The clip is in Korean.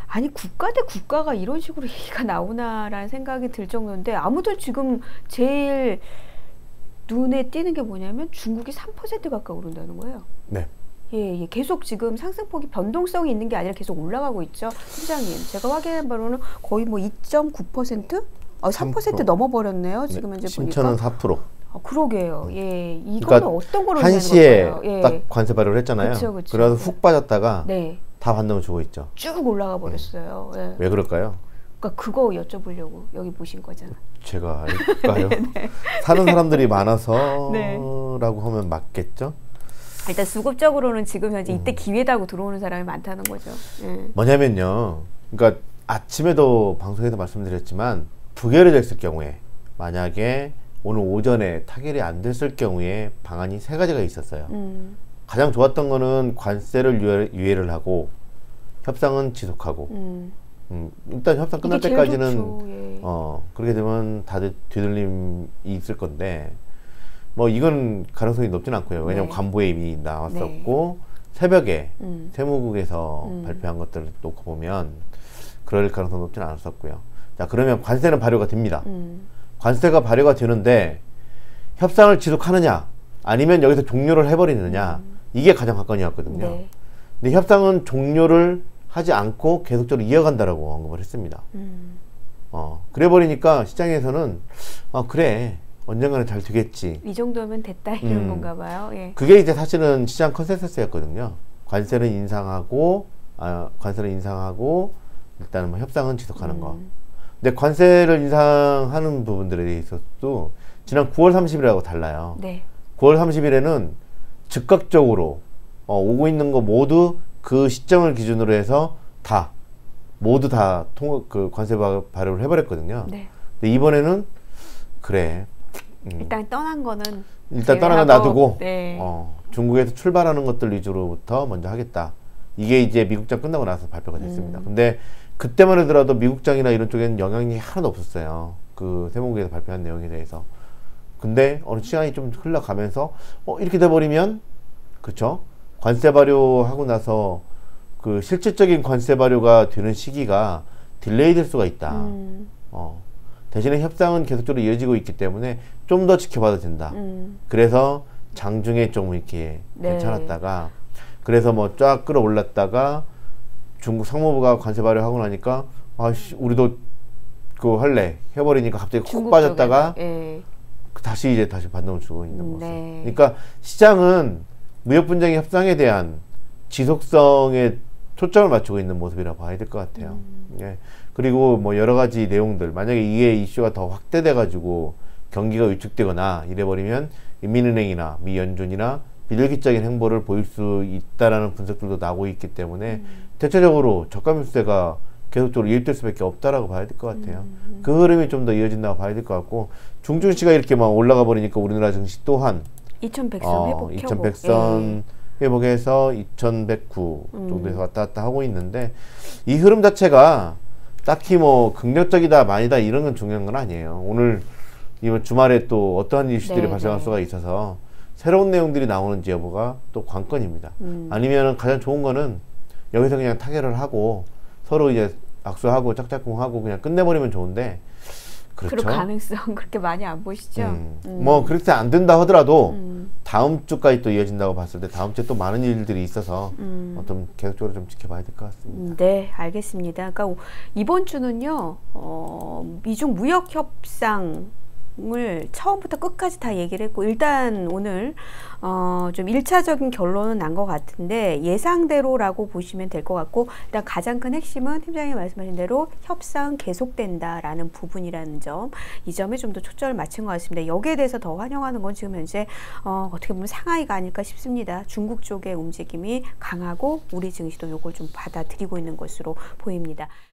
아니 국가 대 국가가 이런 식으로 얘기가 나오나라는 생각이 들 정도인데 아무튼 지금 제일 눈에 띄는 게 뭐냐면 중국이 3% 가까이 오른다는 거예요. 네. 예, 계속 지금 상승폭이 변동성이 있는 게 아니라 계속 올라가고 있죠. 팀장님, 제가 확인한 바로는 거의 뭐 2.9%? 3% 넘어버렸네요. 지금 현재 보니까. 심천은 4%. 그러게요. 예, 이거는 그러니까 어떤 걸로 한시에 예. 딱 관세 발효를 했잖아요. 그쵸. 그래서 훅 빠졌다가 네. 다 반등을 주고 있죠. 쭉 올라가 버렸어요. 예. 왜 그럴까요? 그러니까 그거 여쭤보려고 여기 모신 거잖아. 제가 알까요? 사는 사람들이 많아서 네. 라고 하면 맞겠죠? 일단 수급적으로는 지금 현재 이때 기회다고 들어오는 사람이 많다는 거죠. 예. 뭐냐면요. 그러니까 아침에도 방송에서 말씀드렸지만 부결이 됐을 경우에 만약에 오늘 오전에 타결이 안 됐을 경우에 방안이 3가지가 있었어요. 가장 좋았던 거는 관세를 유예를 하고 협상은 지속하고 일단 협상 끝날 때까지는 예. 그렇게 되면 다들 뒤들림이 있을 건데 뭐 이건 가능성이 높진 않고요. 왜냐면 네. 관보에 이미 나왔었고 새벽에 세무국에서 발표한 것들을 놓고 보면 그럴 가능성이 높진 않았었고요. 자, 그러면 관세는 발효가 됩니다. 관세가 발효가 되는데 협상을 지속하느냐 아니면 여기서 종료를 해버리느냐 이게 가장 관건이었거든요. 네. 근데 협상은 종료를 하지 않고 계속적으로 이어간다라고 언급을 했습니다. 그래 버리니까 시장에서는 그래 언젠가는 잘 되겠지. 이 정도면 됐다 이런 건가 봐요. 예. 그게 이제 사실은 시장 컨센서스였거든요. 관세를 인상하고 일단은 뭐 협상은 지속하는 거. 근데 관세를 인상하는 부분들에 있어서도 지난 9월 30일하고 달라요. 네. 9월 30일에는 즉각적으로 오고 있는 거 모두 그 시점을 기준으로 해서 모두 다 관세 발효를 해버렸거든요. 네. 근데 이번에는 그래. 일단 떠난 거는 떠난 건 놔두고 네. 중국에서 출발하는 것들 위주로부터 먼저 하겠다. 이게 이제 미국장 끝나고 나서 발표가 됐습니다. 근데 그때만 하더라도 미국장이나 이런 쪽에는 영향이 하나도 없었어요. 그 세무국에서 발표한 내용에 대해서. 근데 어느 시간이 좀 흘러가면서 이렇게 돼버리면 그렇죠? 관세 발효하고 나서 그 실질적인 관세 발효가 되는 시기가 딜레이 될 수가 있다. 대신에 협상은 계속적으로 이어지고 있기 때문에 좀 더 지켜봐도 된다. 그래서 장중에 좀 이렇게 네. 괜찮았다가 그래서 뭐 쫙 끌어올랐다가 중국 상무부가 관세 발효하고 나니까 우리도 그거 할래 해버리니까 갑자기 콕 빠졌다가 예. 다시 반동을 주고 있는 모습. 네. 그러니까 시장은 무역 분쟁 협상에 대한 지속성에 초점을 맞추고 있는 모습이라고 봐야 될 것 같아요. 예. 그리고 뭐 여러 가지 내용들 만약에 이게 이슈가 더 확대돼 가지고 경기가 위축되거나 이래버리면 인민은행이나 미 연준이나 비일기적인 행보를 보일 수 있다라는 분석들도 나오고 있기 때문에 대체적으로 저가 매수세가 계속적으로 유입될 수밖에 없다라고 봐야 될 것 같아요. 그 흐름이 좀 더 이어진다고 봐야 될 것 같고 중증시가 이렇게 막 올라가 버리니까 우리나라 증시 또한 2100선 회복 2100선 회복해서 2109 정도에서 왔다 갔다 하고 있는데 이 흐름 자체가 딱히 뭐 긍정적이다 많이다 이런 건 중요한 건 아니에요. 오늘 이번 주말에 또 어떠한 이슈들이 발생할 수가 있어서 새로운 내용들이 나오는지 여부가 또 관건입니다. 아니면 가장 좋은 거는 여기서 그냥 타결을 하고 서로 이제 악수하고 짝짝꿍하고 그냥 끝내버리면 좋은데 그렇죠. 그럴 가능성 그렇게 많이 안 보시죠? 뭐 그렇게 안 된다 하더라도 다음 주까지 또 이어진다고 봤을 때 다음 주에 또 많은 일들이 있어서 어떤 계속적으로 좀 지켜봐야 될 것 같습니다. 네, 알겠습니다. 그러니까 이번 주는요, 미중 무역 협상을 처음부터 끝까지 다 얘기를 했고 일단 오늘 좀 1차적인 결론은 난 것 같은데 예상대로라고 보시면 될 것 같고 일단 가장 큰 핵심은 팀장님 말씀하신 대로 협상 계속된다라는 부분이라는 점, 이 점에 좀 더 초점을 맞춘 것 같습니다. 여기에 대해서 더 환영하는 건 지금 현재 어떻게 보면 상하이가 아닐까 싶습니다. 중국 쪽의 움직임이 강하고 우리 증시도 이걸 좀 받아들이고 있는 것으로 보입니다.